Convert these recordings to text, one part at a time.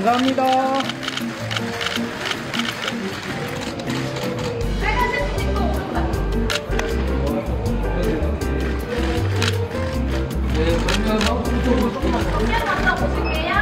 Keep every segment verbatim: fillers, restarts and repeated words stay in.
감사합니다. 정면 갔다 보실게요.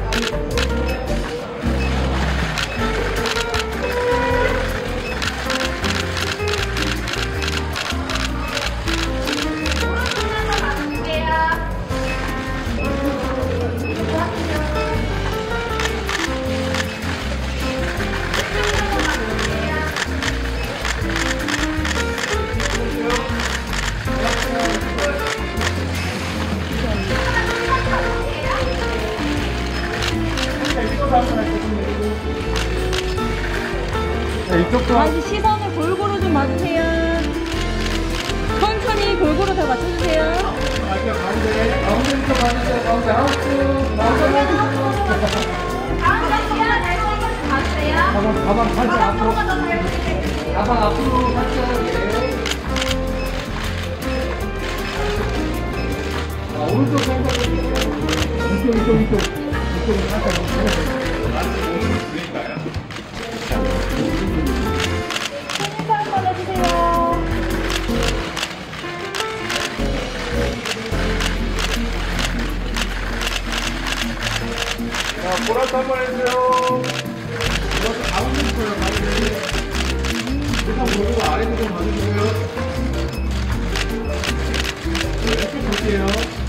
네, 이쪽도 아, 이제 시선을 골고루 좀 봐주세요. 천천히 골고루 다 맞춰주세요. 가운데 가운데부터 가주세요. 가운데 하우스 가운데 하우스 가운데요. 날씨가 좀 봐주세요. 가방 가방 살짝 앞으로 조금만 더 살려주세요. 가방 앞으로 살짝 예. 아 오른쪽 살짝 이쪽 이쪽 이쪽 이쪽 살짝 인사 한번 해주세요. 자 보라트 한번 해주세요. 보라트 가운데 있어요. 가운데 일단 보고 아래도 좀 봐주세요. 왼쪽 볼게요.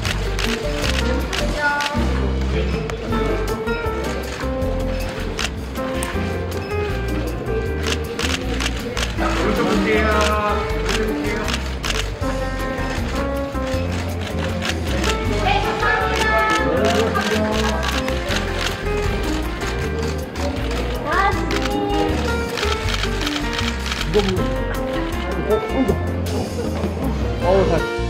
오른쪽 볼게요. 오른쪽 볼게요. 네, 감사합니다. 이거 뭐? 어, 어, 어, 어, 어, 어, 어,